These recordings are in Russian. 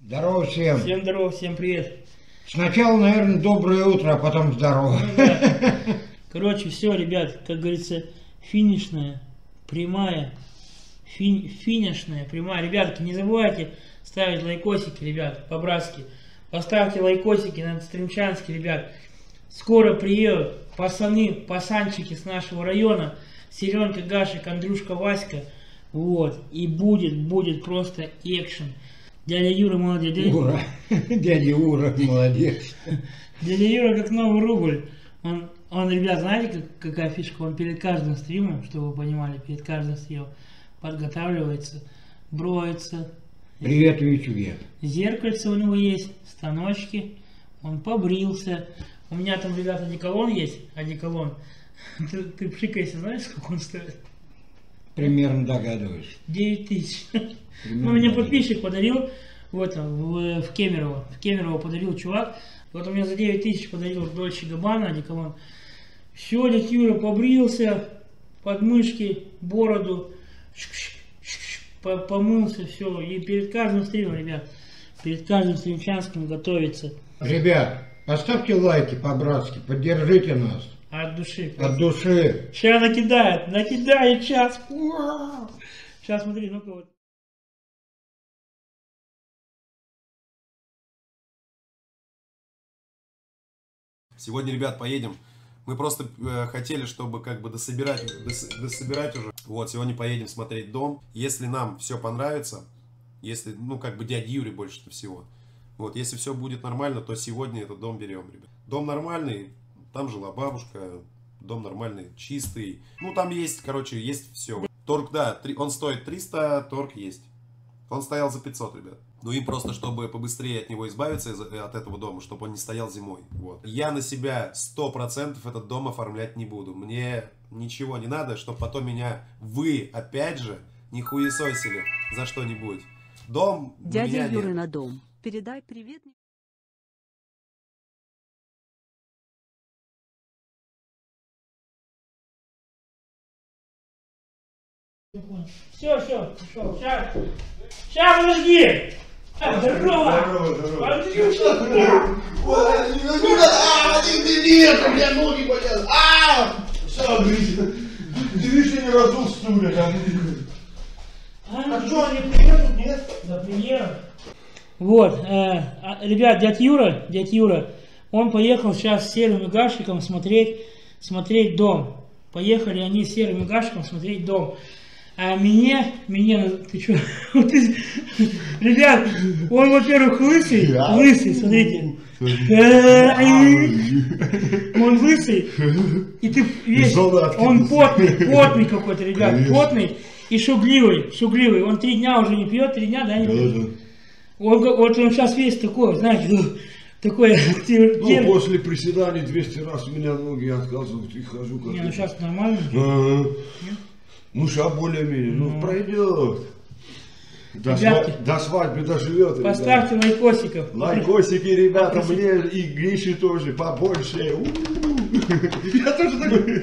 Здорово всем. Всем здорово, всем привет. Сначала, наверное, доброе утро, а потом здорово. Ну, да. Короче, все, ребят, как говорится, финишная, прямая, финишная, прямая. Ребятки, не забывайте ставить лайкосики, ребят, по-братски. Поставьте лайкосики на Стремчанске, ребят. Скоро приедут пацанчики с нашего района. Серенька, Гашик, Андрюшка, Васька. Вот. И будет просто экшен. Дядя Юра молодец. Ура. Дядя Ура молодец. Дядя Юра как новый рубль. Он, ребят, знаете, какая фишка? Он перед каждым стримом, чтобы вы понимали, перед каждым стримом подготавливается, броется. Привет, Вичует. Зеркальце у него есть, станочки. Он побрился. У меня там, ребята, одеколон есть. Одеколон. Ты пшикайся, знаешь, сколько он стоит? Примерно догадываюсь. 9000. Ну, мне подписчик подарил в Кемерово. В Кемерово подарил чувак. Вот он мне за 9000 подарил Дольче Габбана одеколон. Все, дядя Юра побрился, подмышки, бороду, помылся, все. И перед каждым стримом, ребят, перед каждым стримчанским готовится. Ребят, поставьте лайки по-братски, поддержите нас. От души. От души. Сейчас накидает сейчас. Сейчас смотри, ну-ка вот. Сегодня, ребят, поедем. Мы просто хотели, чтобы как бы дособирать уже. Вот, сегодня поедем смотреть дом. Если нам все понравится, если, ну, как бы дяде Юре больше всего. Вот, если все будет нормально, то сегодня этот дом берем, ребят. Дом нормальный, там жила бабушка, дом нормальный, чистый. Ну, там есть, короче, есть все. Торг, да, он стоит 300, торг есть. Он стоял за 500, ребят. Ну и просто, чтобы побыстрее от него избавиться, от этого дома, чтобы он не стоял зимой. Вот. Я на себя 100% этот дом оформлять не буду. Мне ничего не надо, чтобы потом меня вы, опять же, не хуесосили за что-нибудь. Дом Дядя Юры на дом. Передай привет. Все, пошел. Сейчас, подожди. Здорово. Андрюша. Привет, у меня ноги болят. Все, ты видишь, я не разул стулья. А что, они приедут, нет? Да, приедут. Вот, ребят, дядя Юра, он поехал сейчас с Серым и Гашиком смотреть дом. Поехали они с Серым и Гашиком смотреть дом. А ты что? Ребят, он, во-первых, лысый, смотрите. Он лысый, и ты весь, он потный какой-то, ребят, потный и шугливый. Он 3 дня уже не пьет, 3 дня, да, не пьет? Он сейчас весь такой, знаете, такой... Ну, после приседаний 200 раз у меня ноги отказывают и хожу как... Не, ну сейчас нормально. Ну, сейчас более-менее, ну, пройдет. До свадьбы доживет. Поставьте лайкосиков. Лайкосики, ребята, мне и Грише тоже побольше. Я тоже такой.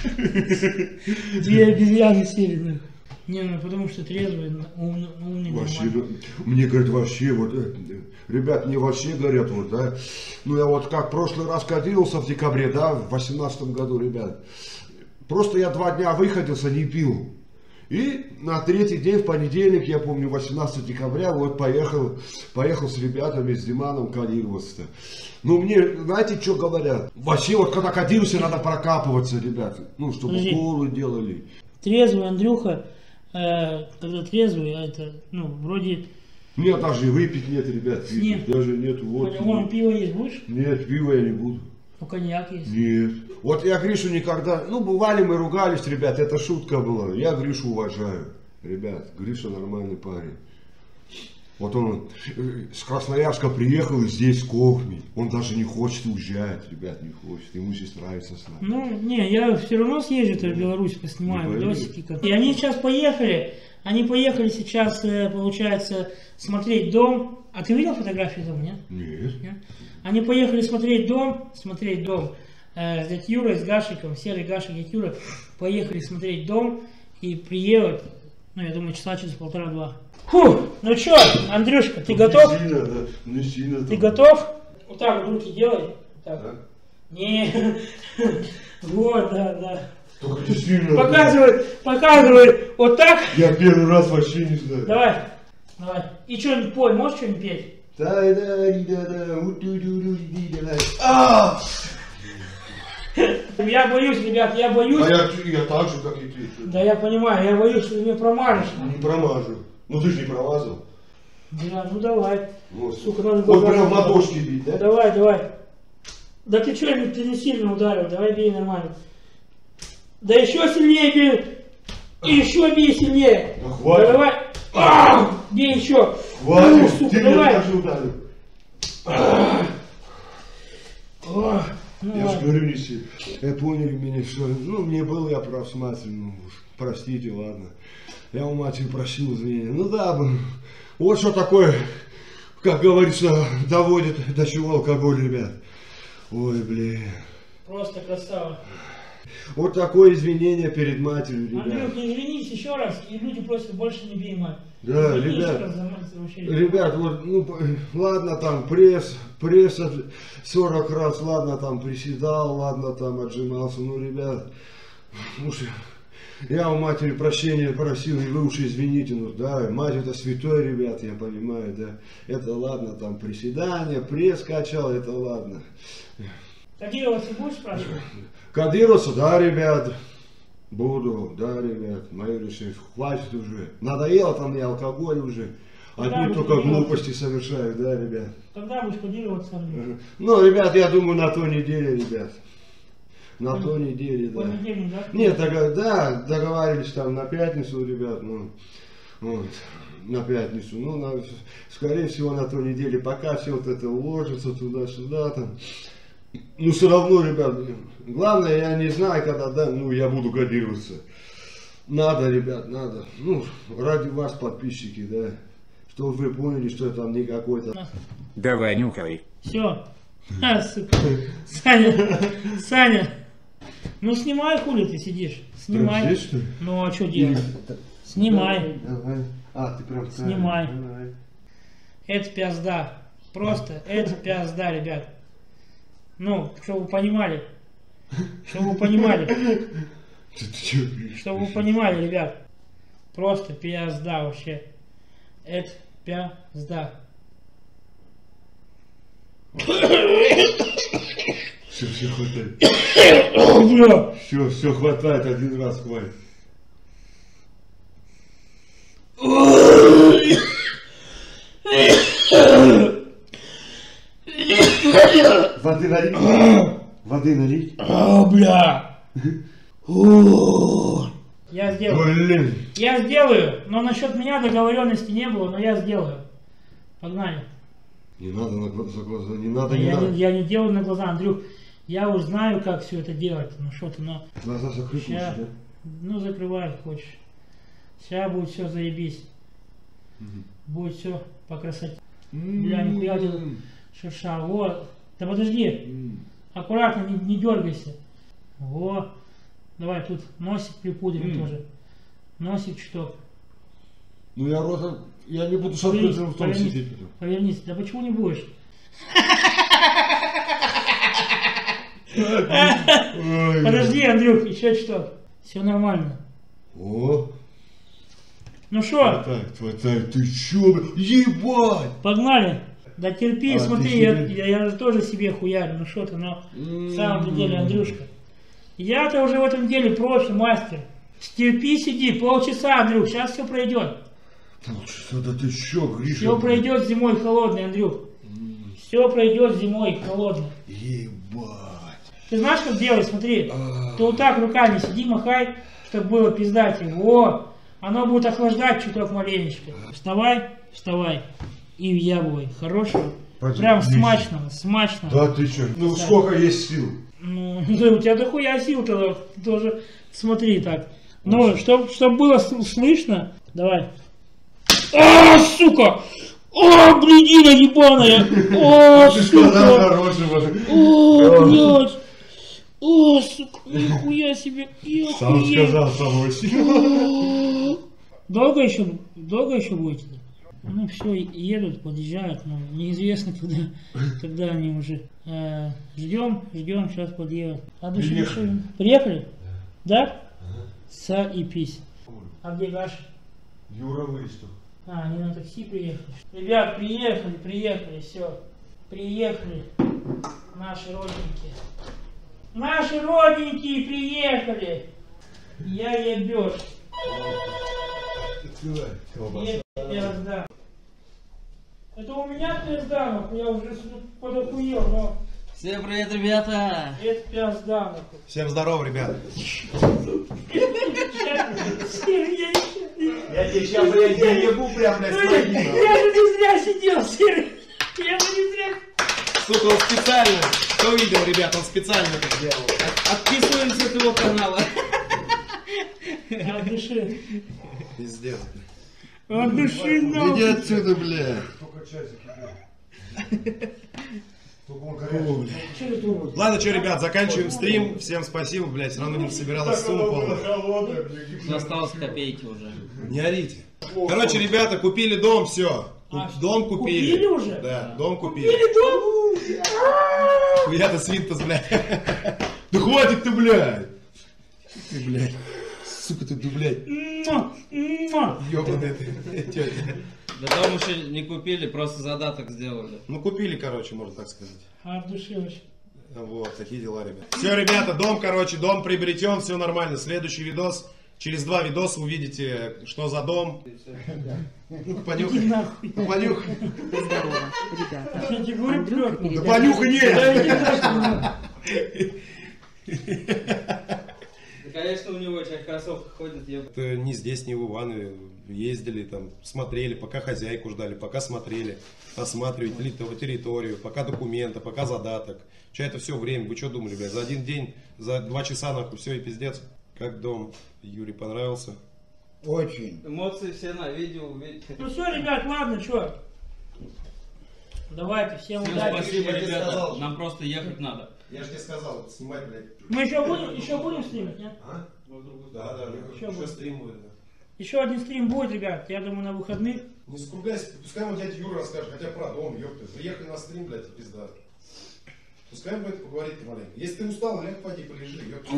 2 обезьяны сели. Не, ну потому что трезвый, умный, вообще, нормальный. мне говорят, вообще, вот, ребят, мне вообще говорят, вот, да, ну я вот как в прошлый раз кодировался в декабре, да, в 2018 году, ребят, просто я 2 дня выходился, не пил. И на 3-й день, в понедельник, я помню, 18 декабря, вот поехал с ребятами, с Диманом кодироваться. Ну, мне, знаете, что говорят? Вообще, вот когда кодируешься, надо прокапываться, ребята, ну, чтобы уколы делали. Трезвый Андрюха, когда трезвый, это, ну, вроде... Нет, даже и выпить нет, ребят, нет. Даже нет водки. Вон, пиво есть будешь? Нет, пива я не буду. Ну, коньяк есть. Нет. Вот я Гришу никогда... Ну, бывали мы ругались, ребят, это шутка была. Я Гришу уважаю. Ребят, Гриша нормальный парень. Вот он с Красноярска приехал и здесь Кохми. Он даже не хочет уезжать, ребят, не хочет. Ему здесь нравится с нами. Ну, не, я все равно съезжу в Беларусь, поснимаю видосики. И они сейчас поехали. Они поехали сейчас, получается, смотреть дом. А ты видел фотографии дома, нет? Нет. Они поехали смотреть дом с дядей Юрой, с Гашиком, Серый, Гашик, дядя Юра. Поехали смотреть дом и приедут. Ну, я думаю, часа через полтора-два. Фу, ну чё, Андрюшка, ты готов? Не сильно, да. Не сильно. Ты готов? Вот так вот руки делай. Вот так. Да? Не. Вот, да. Только не сильно. Показывай. Вот так. Я первый раз вообще не знаю. Давай. И что-нибудь пой, можешь что-нибудь петь? Я боюсь, ребят, я боюсь. А я так же, как и ты. Да я понимаю, я боюсь, что ты меня промажешь. Не промажу. Ну ты же не промазал. Да, ну давай. Вот, Сука, надо вот глаза прям в закрыть. ладошки бить, да? Давай. Да ты что, ты не сильно ударил, давай бей нормально. Да еще сильнее бей. И еще бей сильнее. Да хватит. Да давай. Бей еще. Хватит, Ну, сука, ты меня давай. так же ударил. Ну, Я же ладно. говорю, не сильно. Поняли меня, что, ну, мне был я прав с матерью, ну, уж, простите, ладно. Я у матери просил извинения. Ну да, вот что такое, как говорится, доводит до чего алкоголь, ребят. Ой, блин. Просто красава. Вот такое извинение перед матерью, ребят. Андрюх, не извинись еще раз, и люди просят больше не бей мать. Да, Извини ребят. еще раз за мать, вообще. Ребят, вот, ну, ладно, там, пресс 40 раз, ладно, там, приседал, ладно, там, отжимался, ну, ребят, уж я у матери прощения просил, и вы уж извините, ну, да, мать это святой, ребят, я понимаю, да, это ладно, там, приседания, пресс качал, это ладно. Кодироваться будешь спрашивать? Кодироваться, да, ребят. Буду, да, ребят, мое решение, хватит уже. Надоело там мне алкоголь уже. Одни Да, только да. глупости совершаю, да, ребят. Когда будешь кодироваться, Андрюх? Ну, ребят, я думаю, на той неделе, ребят. На той неделе, да. Понедельник, да? Нет, да, договаривались там на пятницу, ребят, ну, вот, на пятницу. Ну, скорее всего, на той неделе, пока все вот это уложится туда-сюда, там. Ну, все равно, ребят, главное, я не знаю, когда, да, ну, я буду кодироваться. Надо, ребят, надо. Ну, ради вас, подписчики, да. Чтобы вы поняли, что там не какой-то... Давай, нюхай. Все. Сука. Саня. Ну снимай, хули ты сидишь. Снимай. Прям здесь, что ли? Ну а что делать? Снимай. Давай. А, ты прям... Снимай. Давай. Это пизда. Просто это пизда, ребят. Ну, чтобы вы понимали. Чтобы вы понимали. Ты чё? Чтобы вы понимали, ребят. Просто пизда вообще. Это пизда. Все хватает. Бля. Все хватает, один раз хватит. Воды налить? Воды налить? Бля. Я сделаю. Блин. Я сделаю, но насчет меня договоренности не было, но я сделаю. Погнали. Не надо за глаза, не надо, Да не я, надо. я не делаю на глаза, Андрюх. Я уж знаю, как все это делать. Ну что ты, но... Глаза закрыть Ща, лучше, ну закрывай, хочешь. Сейчас будет все заебись. Будет все по красоте. да? Бля, нихуя у тебя шерша. Вот. Да подожди. Аккуратно, не дергайся. Во. Давай тут носик припудрим тоже. Носик чуток. Ну я ротом, я не буду с Повернись, открытым ртом повернись, сидеть. повернись. Да почему не будешь? Ой. Подожди, Андрюх, еще чуток. Все нормально. О, Ну что, хватает, ты чё, бля? Ебать! погнали. Да терпи, А, смотри, ты я, себе- я же тоже себе хуярю. Ну что ты, но в самом деле, Андрюшка. Я-то уже в этом деле профи, мастер. Терпи, сиди, полчаса, Андрюх, сейчас все пройдет. Полчаса, да ты чё, Гриша? Все пройдет зимой холодный, Андрюх. Все пройдет зимой холодный. Ебать. Ты знаешь, как делать? Смотри. Ты вот так руками сиди, махай, чтобы было пиздать. Во! Оно будет охлаждать чуток маленечко. Вставай, вставай. И въябывай. Хорошего. Пойдем, Прям отлично. смачного, смачного. Да ты чё? Ну Да. сколько есть сил? Ну, у тебя дохуя сил тогда. Тоже смотри так. Ну, чтоб было слышно. Давай. А, сука! О, блядина ебаная! О, Ты сказал сука! хорошего. О, блядь! О, сука! Нихуя себе! Сам Охуеть! сказал самого сильного. Долго еще будете? Ну все, едут, подъезжают, но неизвестно когда они уже. Ждем, сейчас подъедут. А приехали? Да? Заебись. А где Гаша? Юра выступ. А, они на такси приехали. Ребят, приехали, все. Приехали. Наши родненькие. Наши родненькие приехали. Я ебёшь. Пизда. Это у меня пизда, нахуй. Я уже подохуел, но... Всем привет, ребята! Это пизда, нахуй. Всем здорово, ребят. Я тебе сейчас, блядь, ебу прям, блядь, своим. Я же не зря сидел, Серый. Я же не зря... Сука, он специально. Кто видел, ребят, он специально это сделал. Отписываемся от его канала. От души. Пиздец. От души, но... Иди отсюда, блядь. Только часики, блядь. Только он горячий. Ладно, что, ребят, заканчиваем стрим. Всем спасибо, блядь, все равно не собиралась сумма полная. Осталось копейки уже. Не орите. Короче, ребята, купили дом, все. Дом купили. Купили уже? Да, дом купили. Купили дом? Хуя-то свинтус, блядь. Да хватит ты, блядь. Ты, блядь. Сука ты, блядь. Ёбаная ты, тетя. Да дом еще не купили, просто задаток сделали. Ну, купили, короче, можно так сказать. От души вообще. Вот, такие дела, ребят. Все, ребята, дом, короче, дом приобретен, все нормально. Следующий видос, через 2 видоса увидите, что за дом. Ну, понюхай. Нахуй. Ну, понюхай. Здорово, ребята. Я тебе говорю, Андрюха прёт. Да передает понюхай, привет. нет! Да, конечно, у него часть кроссовок ходит, ебать. Это ни здесь, ни в Иванове. Ездили там, смотрели, пока хозяйку ждали, пока смотрели, осматривали территорию, пока документы, пока задаток. Че это все время? Вы что думали, блядь? За один день, за 2 часа, нахуй, все и пиздец. Как дом Юрий понравился? Очень. Эмоции все на видео увидеть. Ну все, ребят, ладно, что? Давайте, всем Всем удачи. спасибо, Я тебе ребята. сказал. Нам просто ехать надо. Я же тебе сказал, снимать, блядь. Мы еще будем стримить, нет? А? Да, Еще еще будет. стрим будет. Да. Еще один стрим будет, ребят, я думаю, на выходных. Не скругляйся, пускай ему дядя Юра расскажет, хотя про дом, ёпта. Приехали на стрим, блядь, и пизда. Пускай ему это поговорит маленько. Если ты устал, ляг, поди, полежи, ёпта.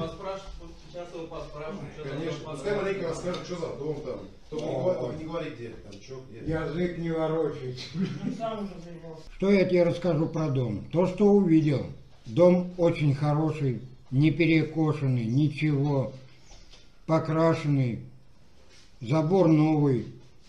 Сейчас его поспрашиваем, что за Конечно, дом пускай маленько расскажет, что за дом там. Только не говори, где там, что, где. Язык не ворочается. Он сам уже заебался. Что я тебе расскажу про дом? То, что увидел. Дом очень хороший, не перекошенный, ничего. Покрашенный. Забор новый.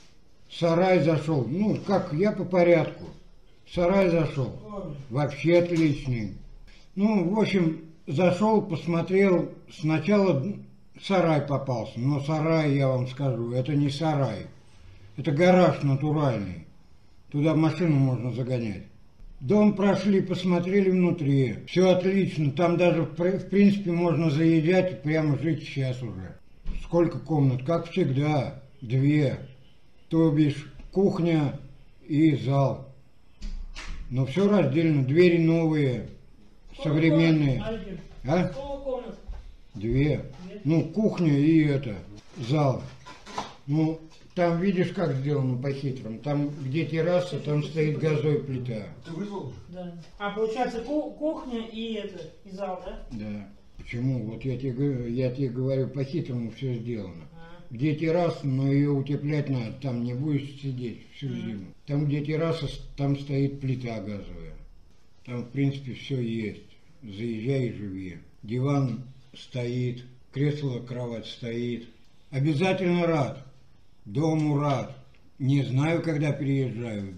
Сарай зашел. Ну, как я по порядку. Сарай зашел. Вообще отличный. Ну, в общем, зашел, посмотрел. Сначала сарай попался. Но сарай, я вам скажу, это не сарай. Это гараж натуральный. Туда машину можно загонять. Дом прошли, посмотрели внутри. Все отлично. Там даже, в принципе, можно заезжать и прямо жить сейчас уже. Сколько комнат? Как всегда. 2. То бишь кухня и зал. Но все раздельно. Двери новые, современные. А? Сколько комнат? 2. Ну, кухня и это, зал. Ну, там видишь, как сделано по-хитрому. Там, где терраса, там стоит газовая плита. Ты вызвал? Да. А получается кухня и зал, да? Да. Почему? Вот я тебе говорю, по-хитрому все сделано. Где терраса, но ее утеплять надо, там не будешь сидеть всю зиму. Там, где терраса, там стоит плита газовая. Там, в принципе, все есть. Заезжай и живи. Диван стоит, кресло, кровать стоит. Обязательно рад. Дому рад. Не знаю, когда переезжаю.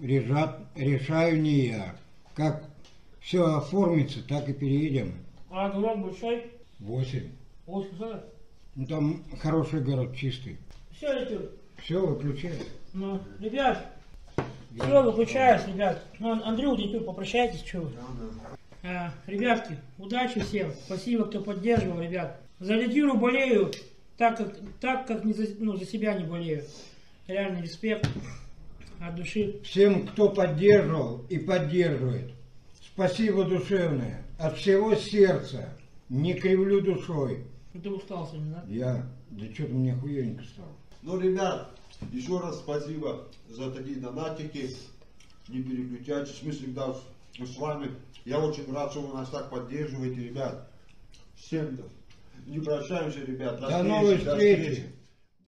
Решаю не я. Как все оформится, так и переедем. А город большой? 8. 8 город? Ну там хороший город, чистый. Все, Артур. Все, выключай. Ну, ребят, все, выключаюсь, ребят. Ну, Андрюх, Артур, попрощайтесь, что вы. Ребятки, удачи всем. Спасибо, кто поддерживал, ребят. За Артуру болею, так как не за себя не болею. Реальный респект от души. Всем, кто поддерживал и поддерживает, спасибо душевное. От всего сердца. Не кривлю душой. Ну, ты устал сегодня, да? Да что-то мне хуёненько стало. Ну, ребят, еще раз спасибо за такие донатики. Не переключайтесь, мы всегда с вами. Я очень рад, что вы нас так поддерживаете, ребят. Всем не прощаемся, ребят. До новой встречи.